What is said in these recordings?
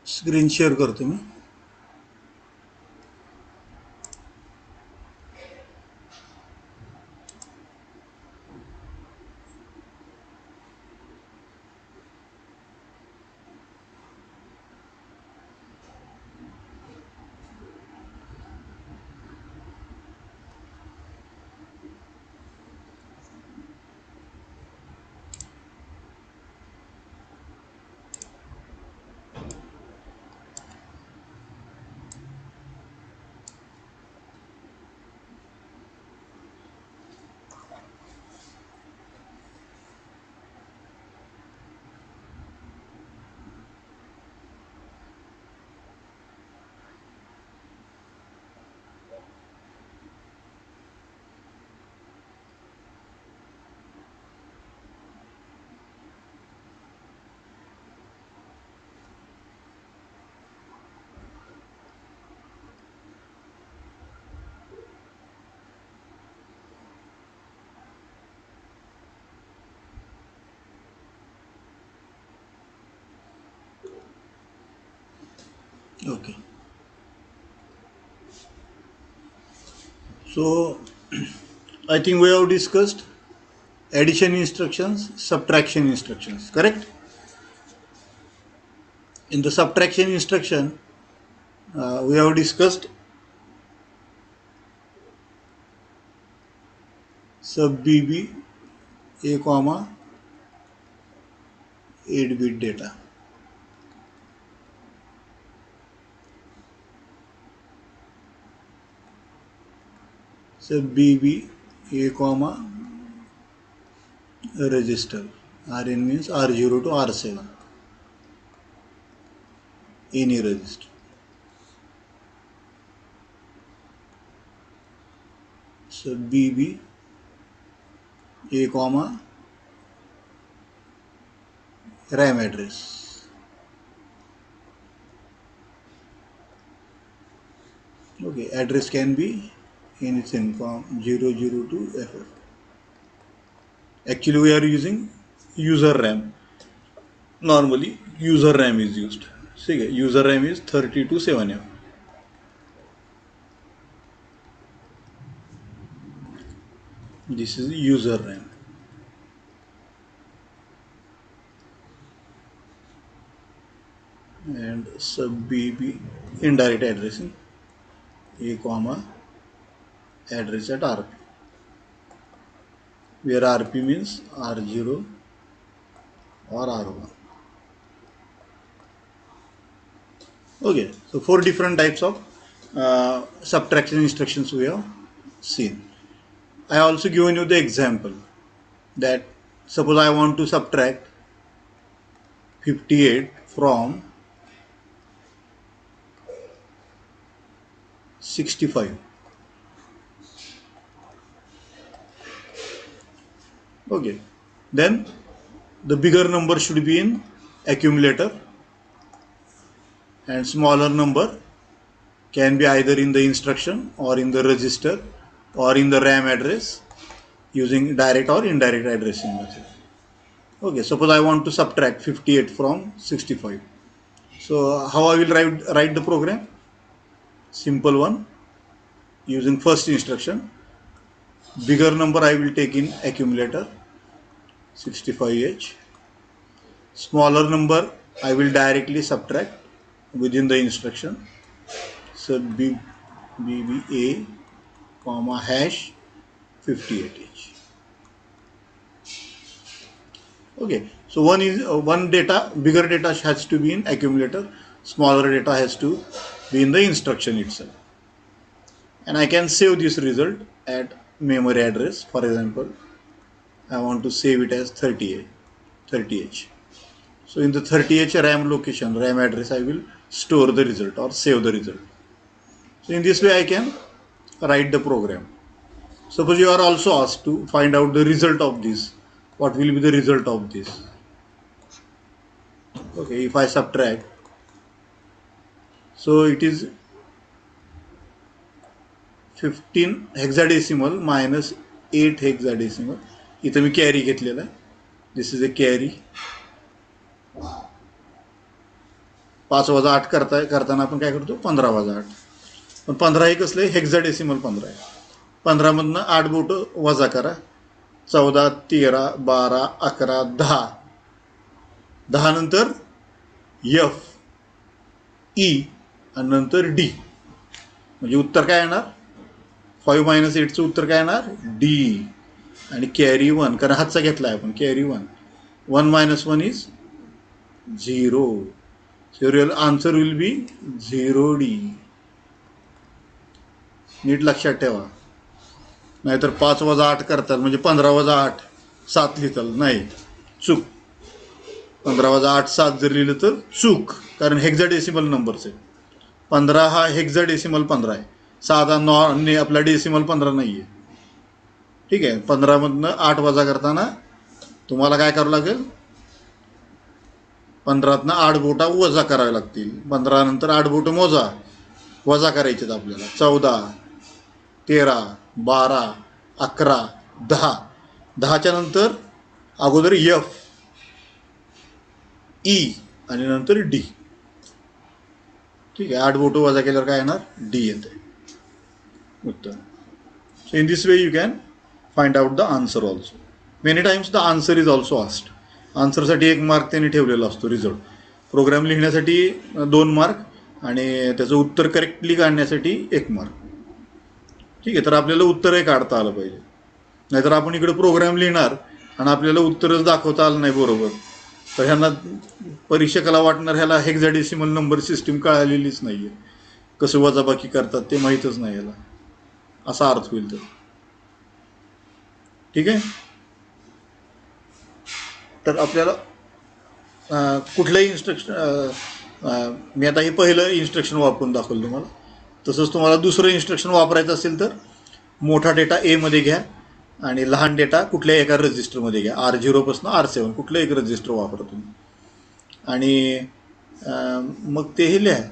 Screen share करतो मी. Okay. So I think we have discussed addition instructions, subtraction instructions, correct? In the subtraction instruction, we have discussed sub BB A comma 8-bit data. Sub BB A comma register. Rn means R0 to R7. Any register. Sub BB A comma RAM address. Okay, address can be anything from 00 to FF. Actually, we are using user RAM. Normally, user RAM is used. See, user RAM is 32/7F. This is user RAM. And sub BB indirect addressing A comma address at RP, where RP means R0 or R1. Okay, so 4 different types of subtraction instructions we have seen. I also given you the example that suppose I want to subtract 58 from 65. Okay, then the bigger number should be in accumulator and smaller number can be either in the instruction or in the register or in the RAM address using direct or indirect addressing method. Okay, suppose I want to subtract 58 from 65. So how I will write the program? Simple one, using first instruction. Bigger number I will take in accumulator 65H. Smaller number I will directly subtract within the instruction. So BBA comma hash 58H. Okay, so one data, bigger data has to be in accumulator, smaller data has to be in the instruction itself. And I can save this result at memory address. For example, I want to save it as 30H. So in the 30H RAM location, RAM address, I will store the result or save the result. So in this way I can write the program. Suppose you are also asked to find out the result of this. What will be the result of this? Okay, if I subtract, so it is 15 hexadecimal minus 8 hexadecimal. इथं मी carry घेतलेला आहे. This is a carry. 5 वजा 8 करताना आपण काय करतो 15 वजा 8. पण 15 हे कसलं आहे हेक्साडेसिमल 15 आहे. 15मधनं 8 बोटं वजा करा. 14, 13, 12, 11, 10. 10 नंतर F E आणि नंतर D. म्हणजे उत्तर काय येणार 5 - 8चं उत्तर काय येणार D. आणि कॅरी 1 कारण हातचा घेतला आहे आपण carry 1. 1 - 1 is 0. So your answer will be 0D. नीट लक्षात ठेवा. नाहीतर 5 वजा 8 करतात म्हणजे 15 वजा 8 7 लिहिताल नाही चूक. 15 वजा 8 7 जर लिहिलं तर चूक कारण हेक्साडेसिमल नंबर्स आहे. 15 हा हेक्साडेसिमल 15 आहे. साधा आपला डेसिमल 15 नाही आहे. ठीक आहे. 15मधनं 8 वजा करताना तुम्हाला काय करावं लागेल 15तनं 8 बोटा वजा करावे लागतील. 15 नंतर 8 बोटं मोजा वजा करायचे आहेत आपल्याला. 14, 13, 12, 11, 10. 10च्या नंतर अगोदर F E आणि नंतर D. ठीक आहे. 8 बोटं वजा केल्यावर काय येणार D येते उत्तर. So in this way you can find out the answer also. Many times the answer is also asked. आन्सरसाठी 1 मार्क त्यांनी ठेवलेला असतो रिझल्ट. प्रोग्राम लिहिण्यासाठी 2 मार्क आणि त्याचं उत्तर करेक्टली काढण्यासाठी 1 मार्क. ठीक आहे. तर आपल्याला उत्तरही काढता आलं पाहिजे. नाहीतर आपण इकडे प्रोग्राम लिहिणार आणि आपल्याला उत्तरच दाखवता आलं नाही बरोबर तर ह्यांना परीक्षकाला वाटणार ह्याला हेक्साडेसिमल नंबर सिस्टीम कळालेलीच नाही आहे. कसं वजाबाकी करतात ते माहीतच नाही याला असा अर्थ होईल. तर ठीक आहे. तर आपल्याला कुठलंही इन्स्ट्रक्शन मी आता हे पहिलं इन्स्ट्रक्शन वापरून दाखवलं तुम्हाला. तसंच तुम्हाला दुसरं इन्स्ट्रक्शन वापरायचं असेल तर मोठा डेटा एमध्ये घ्या आणि लहान डेटा कुठल्याही एका रजिस्टरमध्ये घ्या. R0 पासून R7 कुठलं एक रजिस्टर वापरा तुम्ही आणि मग ते हे लिहा.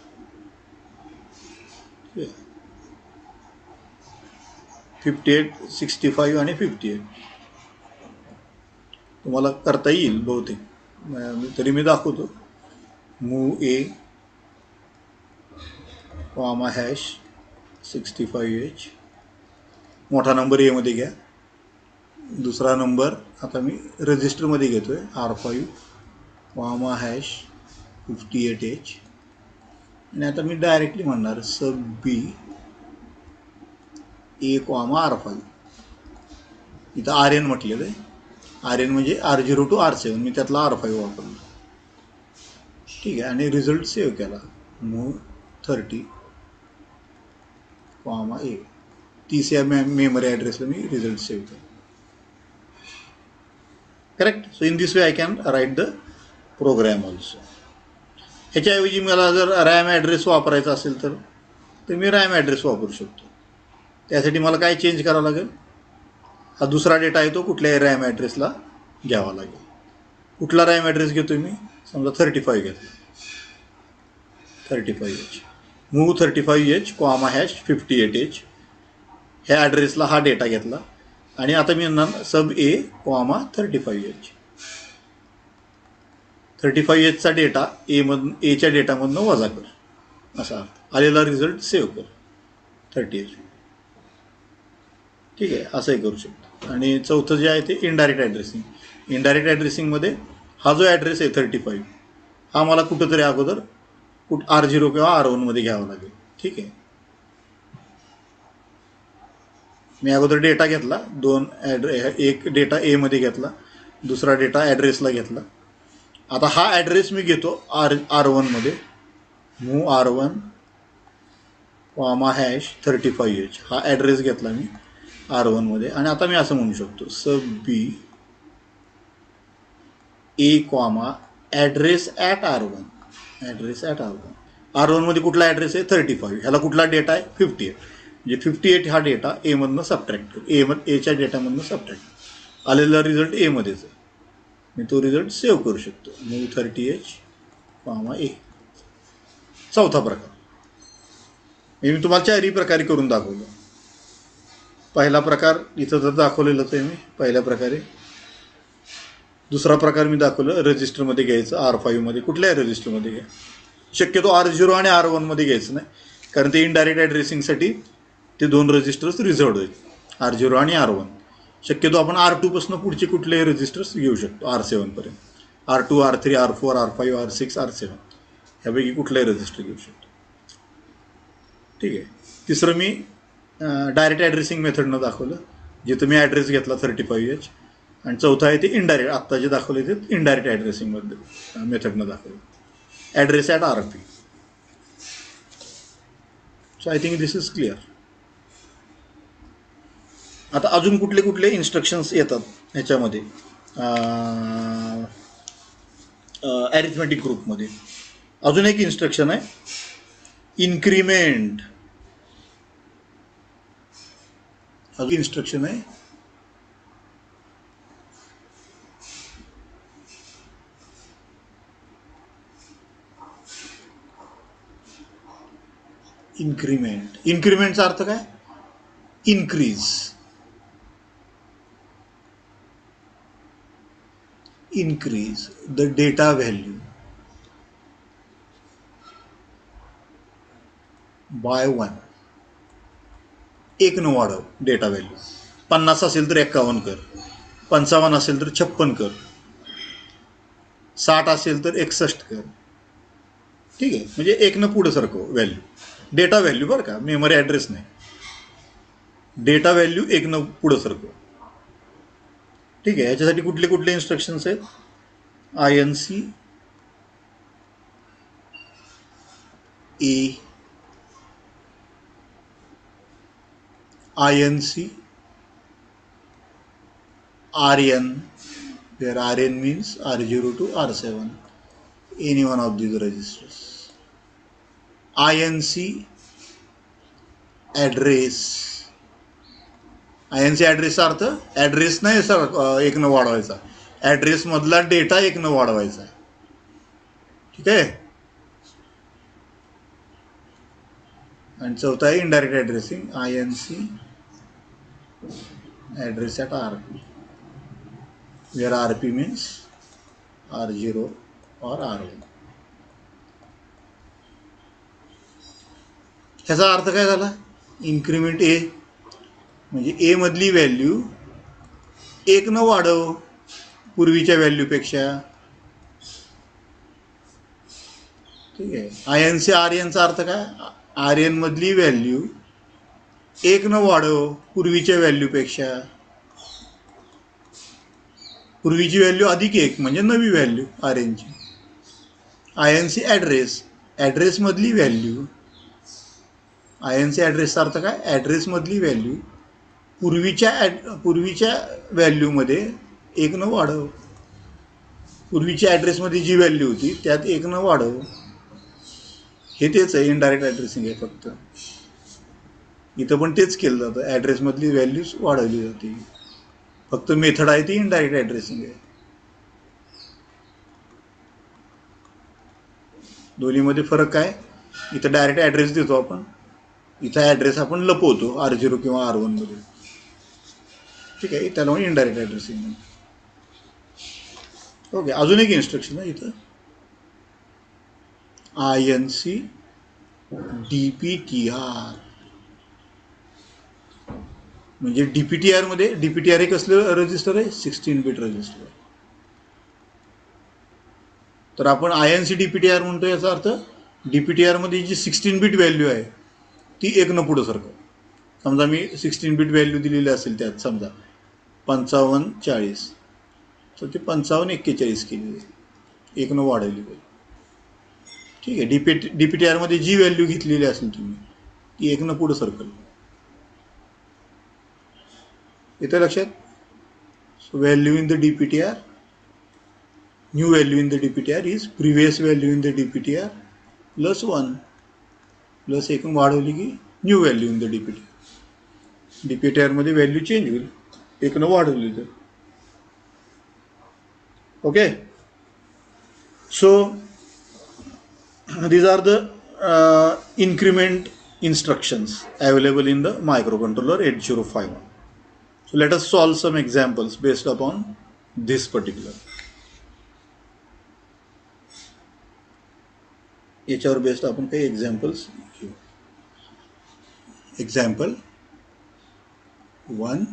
58, 65 आणि 58 तुम्हाला करता येईल बहुतेक. तरी मी दाखवतो. Move A, #65H. मोठा नंबर एमध्ये घ्या. दुसरा नंबर आता मी रजिस्टरमध्ये घेतो आहे R5, #58H. आणि आता मी डायरेक्टली म्हणणार सब B A, R5. इथं RN म्हटलेलं आहे. RN म्हणजे R0 to R7 मी त्यातला R5 वापरला. ठीक आहे. आणि रिझल्ट सेव्ह केला. Move 30, A. 30 या मेमरी ॲड्रेसला मी रिझल्ट सेव्ह केला. Correct. So in this way I can write the program also. ह्याच्याऐवजी मला जर रॅम ॲड्रेस वापरायचा असेल तर मी रॅम ॲड्रेस वापरू शकतो. त्यासाठी मला काय चेंज करावं लागेल हा दुसरा डेटा आहे तो कुठल्याही रॅम ॲड्रेसला घ्यावा लागेल. कुठला रॅम ॲड्रेस घेतो मी समजा 35 घेतला. 35H. Move 35H, #58H. ह्या ॲड्रेसला हा डेटा घेतला आणि आता मी म्हणणार सब A, 35H. 35Hचा डेटा Aच्या डेटामधनं वजा कर असा आलेला रिझल्ट सेव्ह कर 30H. ठीक आहे. असंही करू शकतो. आणि चौथं जे आहे ते इनडायरेक्ट ॲड्रेसिंग. इनडायरेक्ट ॲड्रेसिंगमध्ये हा जो ॲड्रेस आहे 35 हा मला कुठंतरी अगोदर R0 किंवा R1 मध्ये घ्यावा लागेल. ठीक आहे. मी अगोदर डेटा घेतला एक डेटा एमध्ये घेतला दुसरा डेटा ॲड्रेसला घेतला. आता हा ॲड्रेस मी घेतो R1 मध्ये. Move R1, #35H. हा ॲड्रेस घेतला मी R1 मध्ये आणि आता मी असं म्हणू शकतो sub B A, address at R1. Address at R1 मध्ये कुठला ॲड्रेस आहे 35. ह्याला कुठला डेटा आहे 58. म्हणजे 58 हा डेटा एमधनं सबट्रॅक्ट कर. एच्या डेटामधनं सबट्रॅक्ट आलेला रिझल्ट एमध्येच आहे. मी तो रिझल्ट सेव्ह करू शकतो. Move 30H, A. चौथा प्रकार मी तुम्हाला 4ही प्रकारे करून दाखवलं. पहिला प्रकार इथं तर दाखवलेलंच आहे मी पहिल्या प्रकारे. दुसरा प्रकार मी दाखवलं रजिस्टरमध्ये घ्यायचं R5 मध्ये कुठल्याही रजिस्टरमध्ये घ्या. शक्यतो R0 आणि R1 मध्ये घ्यायचं नाही, कारण ते इनडायरेक्ट ॲड्रेसिंगसाठी ते दोन रजिस्टर्स रिझर्वड आहेत, R0 आणि R1. शक्यतो आपण R2 पासून पुढचे कुठलेही रजिस्टर्स घेऊ शकतो R7 पर्यंत. R2, R3, R4, R5, R6, R7 ह्यापैकी कुठलाही रजिस्टर घेऊ शकतो. ठीक आहे. तिसरं मी डायरेक्ट ॲड्रेसिंग मेथडनं दाखवलं, जिथं मी ॲड्रेस घेतला 35H. आणि चौथा आहे ते इनडायरेक्ट, आत्ता जे दाखवले ते इनडायरेक्ट ॲड्रेसिंगमध्ये मेथडनं दाखवलं, address at RP. So I think this is clear. आता अजून कुठले कुठले इन्स्ट्रक्शन्स येतात ह्याच्यामध्ये ॲरिथमेटिक ग्रुपमध्ये. अजून एक इन्स्ट्रक्शन आहे इन्क्रीमेंट. अजून इन्स्ट्रक्शन आहे इन्क्रीमेंट. इन्क्रीमेंटचा अर्थ काय? Increase. Increase the data value by 1. 1 वाढव डेटा व्हॅल्यू. 50 असेल तर 51 कर, 55 असेल तर 56 कर, 60 असेल तर 61 कर. ठीक आहे, म्हणजे 1 पुढं सरकव व्हॅल्यू, डेटा व्हॅल्यू बरं का, मेमरी ॲड्रेस नाही. डेटा व्हॅल्यू 1 पुढं सरकव. ठीक आहे. याच्यासाठी कुठले कुठले इन्स्ट्रक्शन्स आहेत? INC A, INC RN, where RN means R0 to R7, any one of these registers. INC address. INC ॲड्रेसचा अर्थ ॲड्रेस नाही सर 1 वाढवायचा, ॲड्रेसमधला डेटा 1 वाढवायचा आहे. ठीक आहे. आणि चौथा आहे indirect addressing, INC address at RP, where RP means R0 or R1. ह्याचा अर्थ काय झाला? इन्क्रीमेंट A म्हणजे ए मधली व्हॅल्यू 1 वाढव पूर्वीच्या व्हॅल्यूपेक्षा. ठीक आहे. INC RNचा अर्थ काय? RN मधली व्हॅल्यू 1 वाढव पूर्वीच्या व्हॅल्यूपेक्षा. पूर्वीची व्हॅल्यू अधिक 1 म्हणजे नवी व्हॅल्यू RNची. INC ॲड्रेस, ॲड्रेसमधली व्हॅल्यू. INC ॲड्रेसचा अर्थ काय? ॲड्रेसमधली व्हॅल्यू पूर्वीच्या व्हॅल्यूमध्ये 1 वाढव. पूर्वीच्या ॲड्रेसमध्ये जी व्हॅल्यू होती त्यात 1 वाढव. हे तेच आहे, इनडायरेक्ट ॲड्रेसिंग आहे. फक्त इथं पण तेच केलं जातं, ॲड्रेसमधली व्हॅल्यूज वाढवली जाते. फक्त मेथड आहे ती इनडायरेक्ट ॲड्रेसिंग आहे. दोन्हीमध्ये फरक काय? इथं डायरेक्ट ॲड्रेस देतो आपण, इथं ॲड्रेस आपण लपवतो R0 किंवा R1 मध्ये. ठीक आहे, त्याला मग इनडायरेक्ट ॲड्रेसिंग. ओके. अजून एक इन्स्ट्रक्शन आहे इथं INC DPTR. म्हणजे DPTR मध्ये, DPTR हे कसलं रजिस्टर आहे? 16 बिट रजिस्टर. तर आपण INC DPTR म्हणतो, याचा अर्थ DPTR मध्ये जी 16 बिट व्हॅल्यू आहे ती 1 पुढं सरकव. समजा मी 16 बिट व्हॅल्यू दिलेली असेल, त्यात समजा 55 40, तर ते 55 41 केली आहे, 1 वाढवली पाहिजे. ठीक आहे. DPTR मध्ये जी व्हॅल्यू घेतलेली असेल तुम्ही ती 1 पुढं सरकल. येतं लक्षात? So value in the DPTR, new value in the DPTR is previous value in the DPTR plus 1, plus 1 वाढवली की new value in the DPTR. DPTR मध्ये व्हॅल्यू चेंज होईल 1 वाढवली तर. Okay. So these are the increment instructions available in the microcontroller 8051. So let us solve some examples based upon this particular. याच्यावर based आपण काही examples घेऊ. Example 1,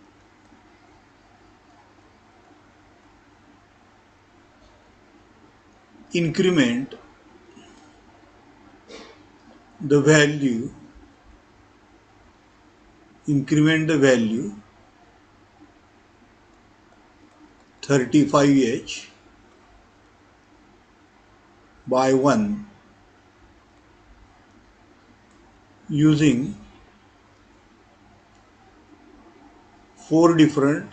increment the value 35H by 1 using 4 different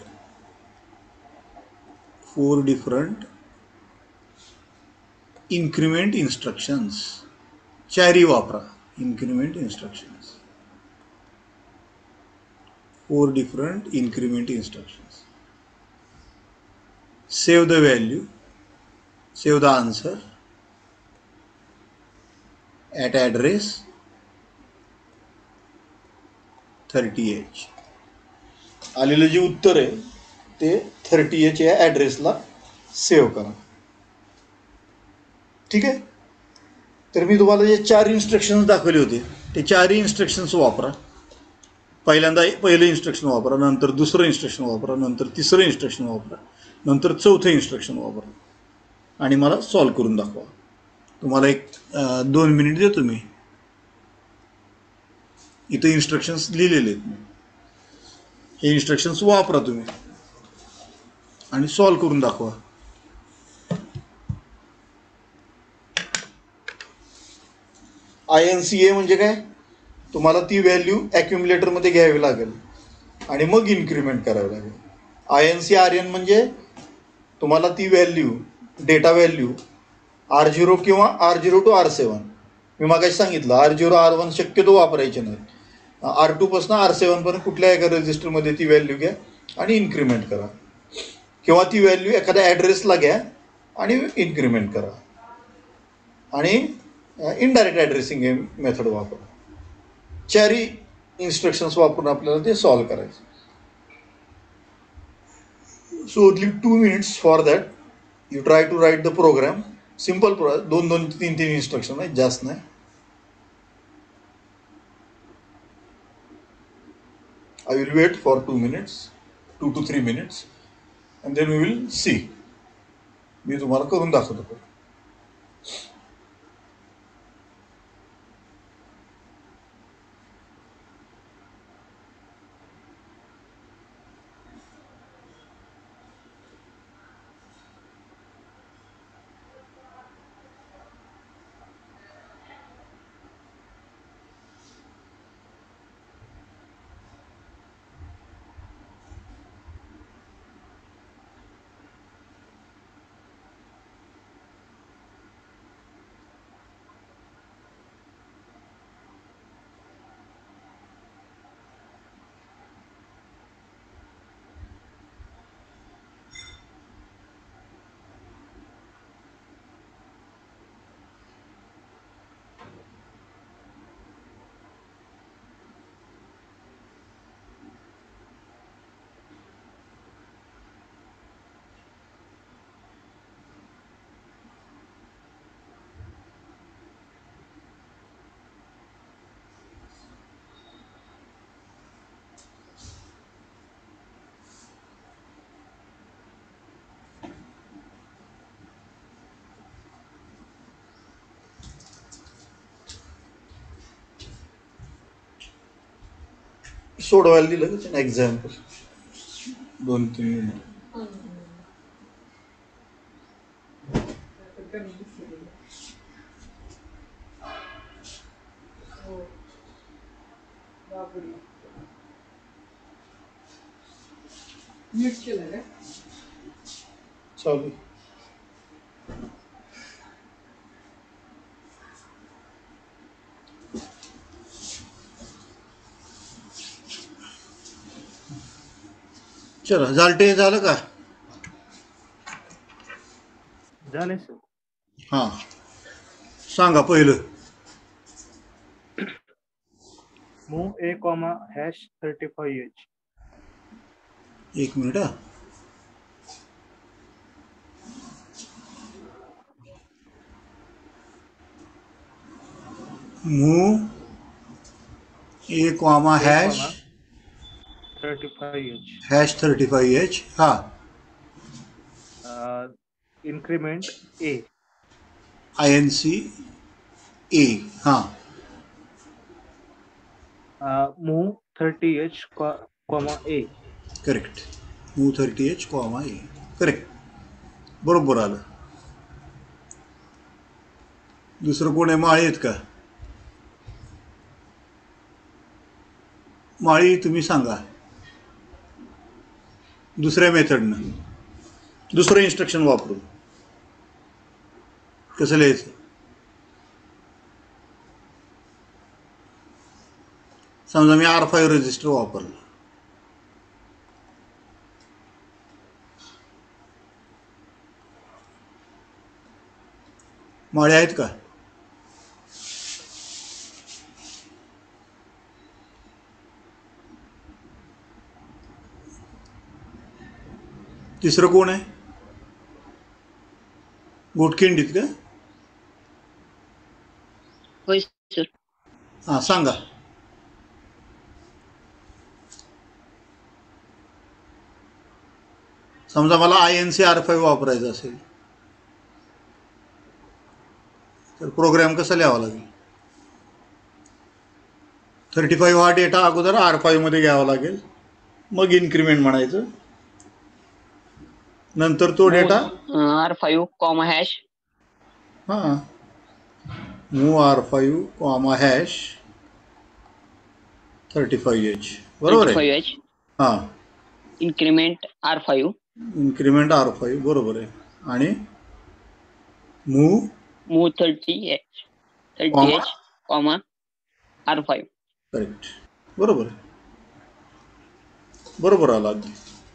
increment instructions. चारी वापरा increment instructions. 4 different increment instructions. Save the value, save the answer at address 30H. आलेलं जे उत्तर आहे ते 30H या ॲड्रेसला सेव्ह करा. ठीक आहे. तर मी तुम्हाला जे 4 इन्स्ट्रक्शन्स दाखवले होते ते 4ही इन्स्ट्रक्शन्स वापरा. पहिल्यांदा पहिलं इन्स्ट्रक्शन वापरा, नंतर दुसरं इन्स्ट्रक्शन वापरा, नंतर तिसरं इन्स्ट्रक्शन वापरा, नंतर चौथं इन्स्ट्रक्शन वापरा आणि मला सॉल्व करून दाखवा. तुम्हाला एक 2 मिनिट देतो मी. इथं इन्स्ट्रक्शन्स लिहिलेले आहेत. हे इन्स्ट्रक्शन्स वापरा तुम्ही आणि सॉल्व करून दाखवा. INCA म्हणजे काय? तुम्हाला ती व्हॅल्यू ॲक्युम्युलेटरमध्ये घ्यावी लागेल आणि मग इन्क्रीमेंट करावी लागेल. INC-RN म्हणजे तुम्हाला ती व्हॅल्यू, डेटा व्हॅल्यू R0 किंवा R0 to R7. मी मागाशी सांगितलं R0 R1 शक्यतो वापरायचे नाही. R2 पासून R7 पर्यंत कुठल्या एका रजिस्टरमध्ये ती व्हॅल्यू घ्या आणि इन्क्रीमेंट करा, किंवा ती व्हॅल्यू एखाद्या ॲड्रेसला घ्या आणि इन्क्रीमेंट करा आणि इनडायरेक्ट ॲड्रेसिंग हे मेथड वापरा. चारी इन्स्ट्रक्शन्स वापरून आपल्याला ते सॉल्व करायचं. So only 2 minutes for that. You try to write the program. Simple program, 2-3 instruction आहेत, जास्त नाही. I will wait for 2 minutes, 2 to 3 minutes, and then we will see. मी तुम्हाला करून दाखवतो. सोडवायला दिलं का एक्झाम्पल 2-3 मिनिट. चालू. चला, जालटे झालं का? झाले सर. हां, सांगा पहिलं. Move A, #35H. 1 minute. Move A comma A hash comma 35H. Hash 35H. हा, Increment A. INC A. हा, Move 30H comma A. Correct. Move 30H comma A. Correct, बरोबर आलं. दुसरं कोण आहे? माळी आहेत का? माळी तुम्ही सांगा. दुसऱ्या मेथडनं दुसरं इन्स्ट्रक्शन वापरून कसं लिहायचं? समजा मी R5 रजिस्टर वापरलं. माळे आहेत का? तिसरं कोण आहे? गोटखिंडीत का? होय सर. हां, सांगा. समजा मला INC R5 वापरायचं असेल तर प्रोग्राम कसा लिहावा लागेल? 35 हा डेटा अगोदर R5 मध्ये घ्यावा लागेल, मग इन्क्रीमेंट म्हणायचं, नंतर तो डेटा R5 कॉमा हॅश. हां, move R5 comma hash 35H. बरोबर आहे. 35H. हां, इन्क्रीमेंट R5. इन्क्रीमेंट R5 बरोबर आहे. आणि move 30H comma R5. Correct, बरोबर आहे. बरोबर आला अगदी.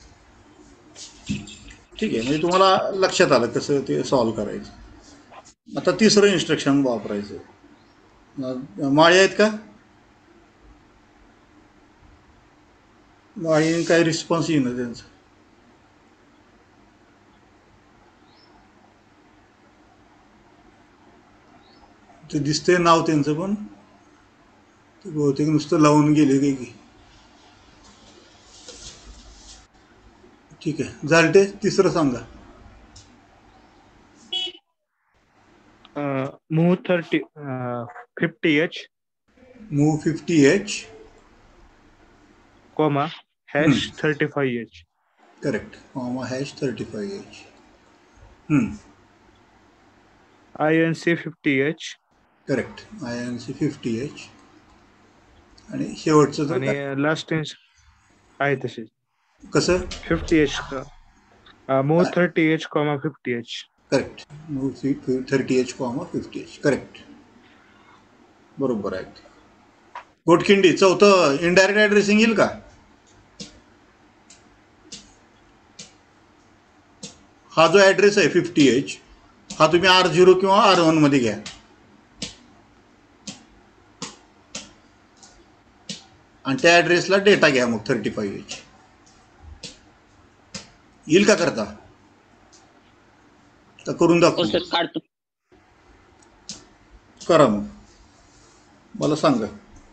ठीक आहे, म्हणजे तुम्हाला लक्षात आलं कसं ते सॉल्व करायचं. आता तिसरं इन्स्ट्रक्शन वापरायचं. माळी आहेत का? माळी काही रिस्पॉन्स येईना त्यांचा. ते दिसतंय नाव त्यांचं, पण ते बहुतेक नुसतं लावून गेले की. ठीक आहे, झालं. ते तिसरं सांगा. Move 50H move 50H comma hash 35H. Correct, comma hash 35H. INC 50H correct, INC 50H. आणि शेवटचं तर आणि काय? लास्ट आहे तसे कसं? 50H का move 30H comma 50H. Correct, move 30H comma 50H. Correct, बरोबर आहे. गोटखिंडी चौथं इनडायरेक्ट ॲड्रेसिंग येईल का? हा जो ॲड्रेस आहे 50H, हा तुम्ही R0 किंवा R1 मध्ये घ्या. आणि त्या ॲड्रेसला डेटा घ्या मग 35H. येईल का करता? तर करून हो दाखवू. सर, काढतो. करा मग, मला सांगा.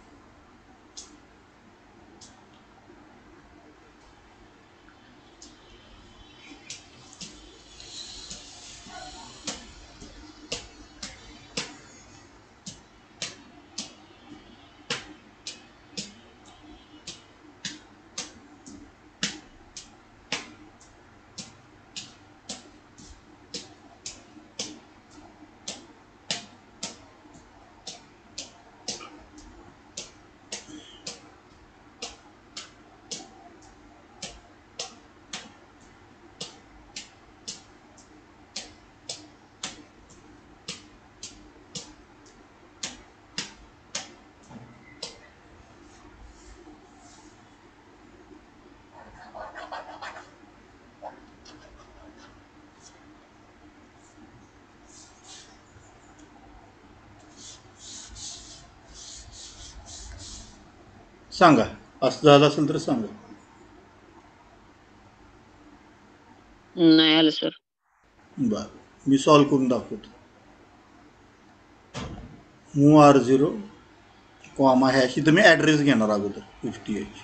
सांगा, असं झालं असेल तर सांगा. नाही आलं सर. बरं, मी सॉल्व करून दाखवतो. Move R0 comma hash. इथं मी ॲड्रेस घेणार अगोदर 50H.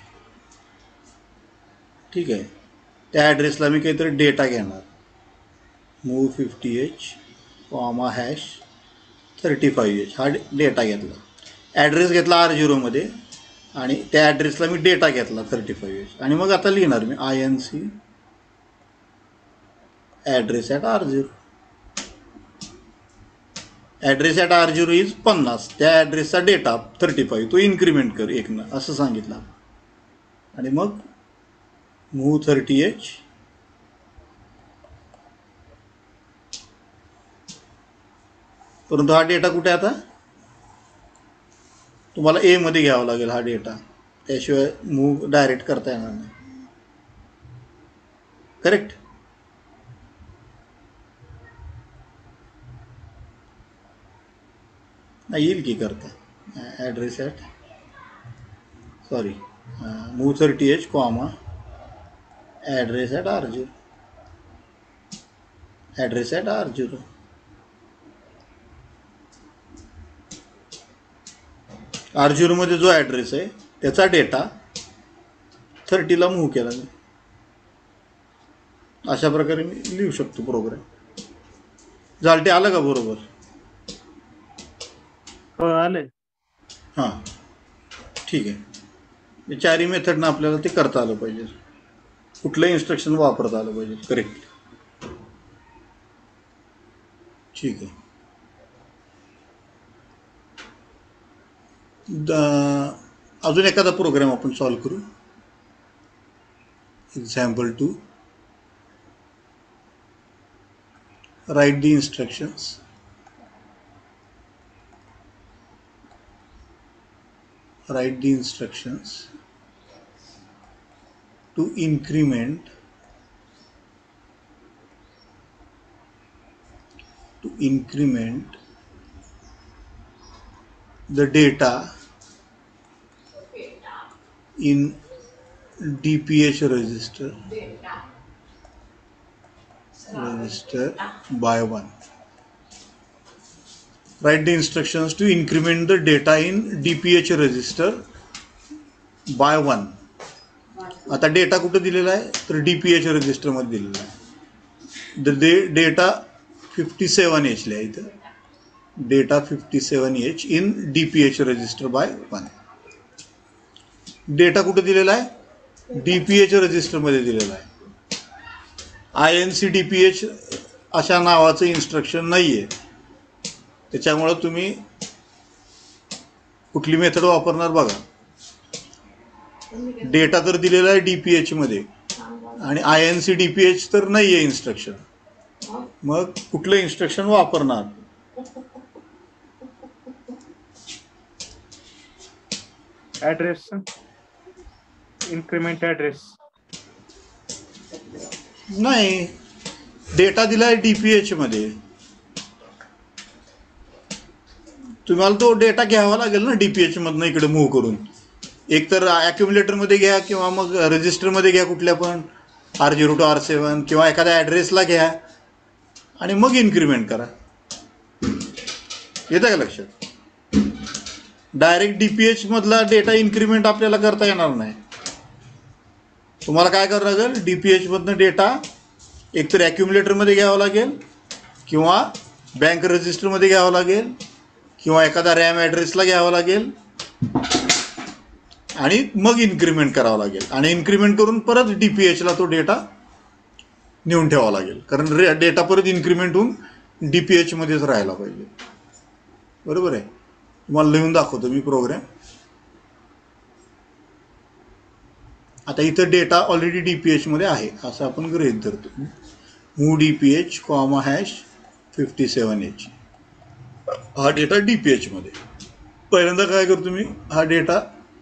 ठीक आहे. त्या ॲड्रेसला मी काहीतरी डेटा घेणार. Move 50H comma hash 35H हा डेटा घेतला. ॲड्रेस घेतला R0मध्ये आणि त्या ॲड्रेसला मी डेटा घेतला 35H. आणि मग आता लिहिणार मी INC address at R0. Address at R0 is 50. त्या ॲड्रेसचा डेटा 35 तो इन्क्रीमेंट कर एकनं असं सांगितलं. आणि मग मूव 30H परंतु हा डेटा कुठे आता तुम्हाला ए मध्ये घ्यावा लागेल हा डेटा. त्याशिवाय मूव डायरेक्ट करता येणार नाही. करेक्ट. येईल की करता. Address at sorry move 30H comma address at R0. Address at R0. R0 मध्ये जो ॲड्रेस आहे त्याचा डेटा 30ला मूव्ह केला मी. अशा प्रकारे मी लिहू शकतो प्रोग्राम. झालं ते आलं का बरोबर? हो आलंय. हां ठीक आहे. हे चारही मेथडनं आपल्याला ते करता आलं पाहिजे. कुठलं इन्स्ट्रक्शन वापरता आलं पाहिजे. करेक्ट. ठीक आहे. अजून एखादा प्रोग्राम आपण सॉल्व करू. Example 2. Write the instructions. Write the instructions to increment the data in DPH register by 1. Write the instructions to increment the data in DPH register by 1. आता डेटा कुठं दिलेला आहे तर DPH रजिस्टरमध्ये दिलेला आहे. डेटा 57H लिहा इथं. Data 57H in DPH register by 1. डेटा कुठं दिलेला आहे DPH रजिस्टरमध्ये दिलेला आहे. INC DPH अशा नावाचं इन्स्ट्रक्शन नाही आहे. त्याच्यामुळं तुम्ही कुठली मेथड वापरणार बघा. डेटा तर दिलेला आहे DPH मध्ये आणि INC DPH तर नाही आहे इन्स्ट्रक्शन. मग कुठलं इन्स्ट्रक्शन वापरणार? ॲड्रेस इन्क्रिमेंट ॲड्रेस नाही. डेटा दिला आहे DPH मध्ये. तुम्हाला तो डेटा घ्यावा लागेल ना DPH मधनं इकडे मूव्ह करून. एक तर ॲक्युम्युलेटरमध्ये घ्या किंवा मग रजिस्टरमध्ये घ्या कुठल्या पण R0 to R7 किंवा एखाद्या ॲड्रेसला घ्या आणि मग इन्क्रीमेंट करा. येतं का लक्षात? डायरेक्ट DPH मधला डेटा इन्क्रीमेंट आपल्याला करता येणार नाही. तुम्हाला काय करावं लागेल DPH मधनं डेटा एकतर ॲक्युम्युलेटरमध्ये घ्यावं लागेल किंवा बँक रजिस्टरमध्ये घ्यावं लागेल किंवा एखादा रॅम ॲड्रेसला घ्यावं लागेल आणि मग इन्क्रीमेंट करावं लागेल. आणि इन्क्रीमेंट करून परत DPHला तो डेटा नेऊन ठेवावा लागेल. कारण डेटा परत इन्क्रीमेंट होऊन DPH मध्येच राहायला पाहिजे. बरोबर आहे. तुम्हाला लिहून दाखवतो मी प्रोग्राम. आता इथं डेटा ऑलरेडी DPH मध्ये आहे असं आपण गृहीत धरतो. Move DPH comma hash 57H हा डेटा DPH मध्ये. पहिल्यांदा काय करतो मी हा डेटा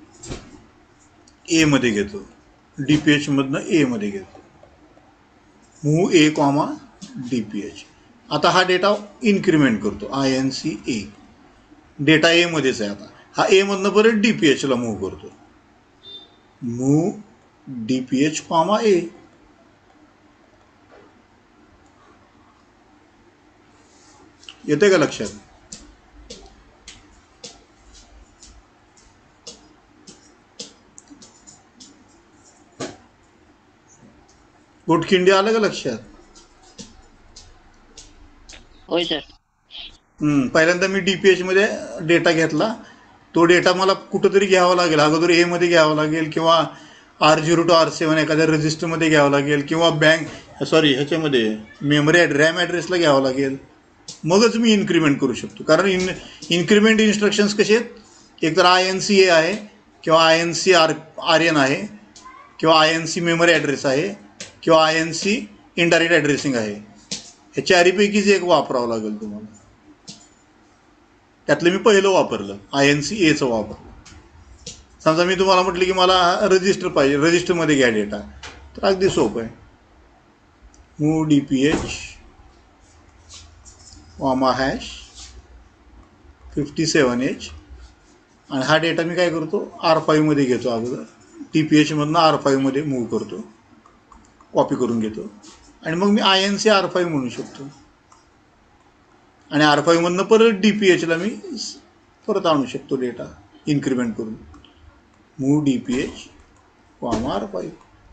ए मध्ये घेतो. DPH मधनं ए मध्ये घेतो. Move A comma DPH. आता हा डेटा इन्क्रीमेंट करतो INC A. डेटा ए मध्येच आहे. आता हा ए मधनं परत DPHला मूव्ह करतो. Move DPH comma A. येते का लक्षात? पोटखिंडी आलं का लक्षात? होय सर. पहिल्यांदा मी DPH मध्ये डेटा घेतला. तो डेटा मला कुठंतरी घ्यावा लागेल, अगोदर ए मध्ये घ्यावा लागेल किंवा R0 to R7 एखाद्या रजिस्टरमध्ये घ्यावं लागेल किंवा ह्याच्यामध्ये मेमरी रॅम ॲड्रेसला घ्यावं लागेल. मगच मी इन्क्रीमेंट करू शकतो. कारण इन्क्रीमेंट इन्स्ट्रक्शन्स कसे आहेत? एकतर INC आहे किंवा INC RN आहे किंवा INC मेमरी ॲड्रेस आहे किंवा INC इनडायरेक्ट ॲड्रेसिंग आहे. हे चारीपैकीच एक वापरावं लागेल तुम्हाला. त्यातलं मी पहिलं वापरलं, INC Aचं वापरलं. समजा मी तुम्हाला म्हटलं की मला रजिस्टर पाहिजे, रजिस्टरमध्ये घ्या डेटा, तर अगदी सोपं आहे. मूव DPH #57H आणि हा डेटा मी काय करतो, R5 मध्ये घेतो. अगोदर DPH मधनं R5 मध्ये मूव्ह करतो, कॉपी करून घेतो आणि मग मी INC R5 म्हणू शकतो आणि R5 मधनं परत DPH ला मी परत आणू शकतो डेटा इन्क्रीमेंट करून. मूव DPH R5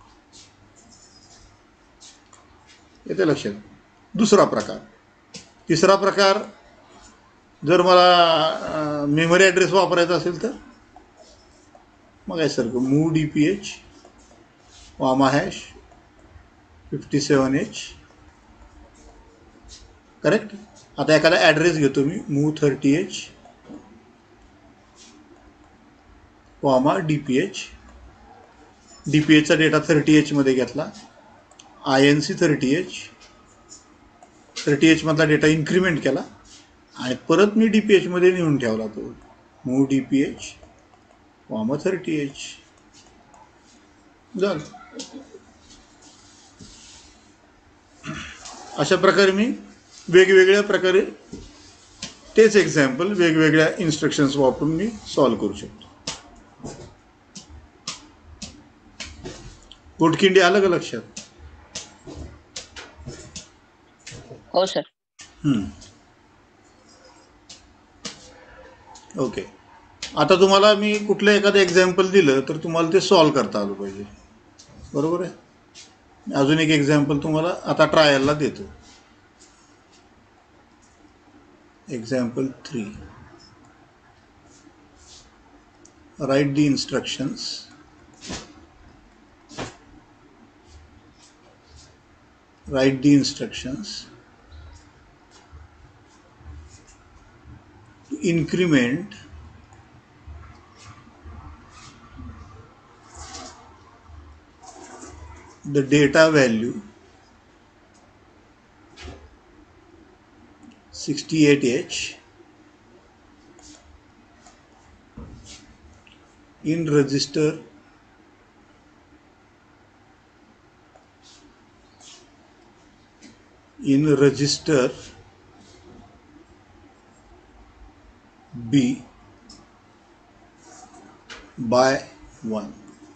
येते लक्षात. दुसरा प्रकार. तिसरा प्रकार, जर मला मेमरी ॲड्रेस वापरायचा असेल तर मग आहे सारखं मूव DPH #57H. करेक्ट. आता एखादा ॲड्रेस घेतो मी, मूव 30H DPH. DPHचा डेटा 30H मध्ये घेतला, INC 30H मधला डेटा इन्क्रीमेंट केला आणि परत मी DPH मध्ये नेऊन ठेवला तो. मूव DPH 30H झालं. अशा प्रकारे मी वेगवेगळ्या प्रकारे तेच एक्झाम्पल वेगवेगळ्या इन्स्ट्रक्शन्स वापरून मी सॉल्व्ह करू शकतो. पोटखिंडी आलं का लक्षात? हो सर. ओके. आता तुम्हाला मी कुठलं एखादं एक्झाम्पल दिलं तर तुम्हाला ते सॉल्व्ह करता आलं पाहिजे. बरोबर आहे. अजून एक एक्झाम्पल तुम्हाला आता ट्रायलला देतो. Example 3. Write the instructions. Write the instructions to increment the data value 68H in register B by 1.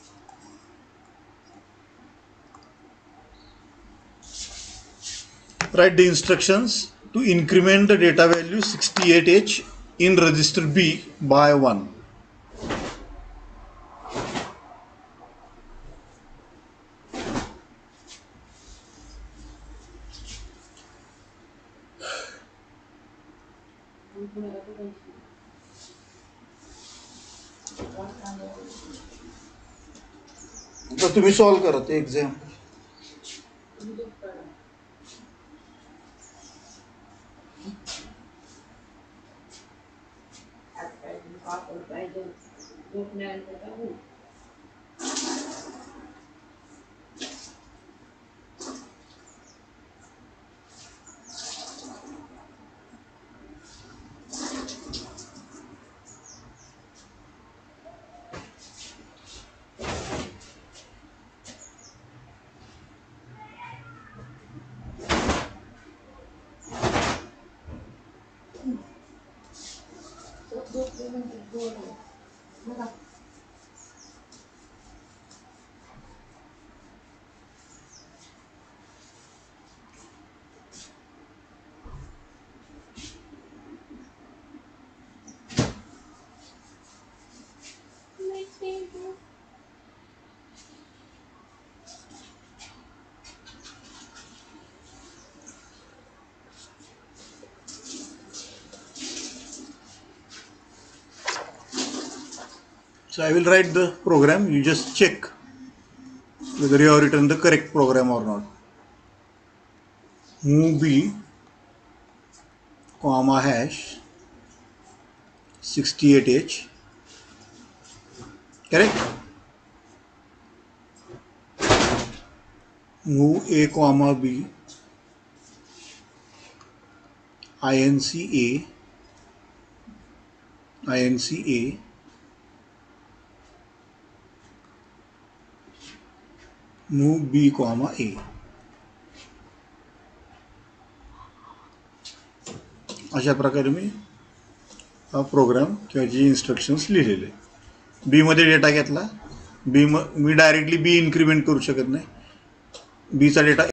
Write the instructions to increment the data value 68H in register B by 1. तर तुम्ही solve करा ते example. So I will write the program. You just check whether you have written the correct program or not. Move B, comma hash 68H. Correct? Move A, comma B, INC A, move B, comma A. अशा प्रकारे मी हा programme किंवा जी instructions लिहिलेले. बी मध्ये data घेतला. मी directly बी increment करू शकत नाही. बीचा डेटा